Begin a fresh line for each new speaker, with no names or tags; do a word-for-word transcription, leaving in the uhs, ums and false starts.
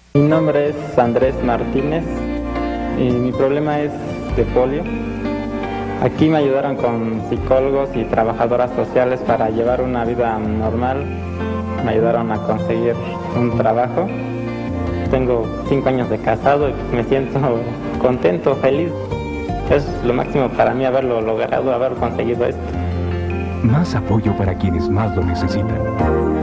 Mi nombre es Andrés Martínez y mi problema es de polio. Aquí me ayudaron con psicólogos y trabajadoras sociales para llevar una vida normal. Me ayudaron a conseguir un trabajo. Tengo cinco años de casado y me siento contento, feliz. Es lo máximo para mí haberlo logrado, haber conseguido esto.
Más apoyo para quienes más lo necesitan.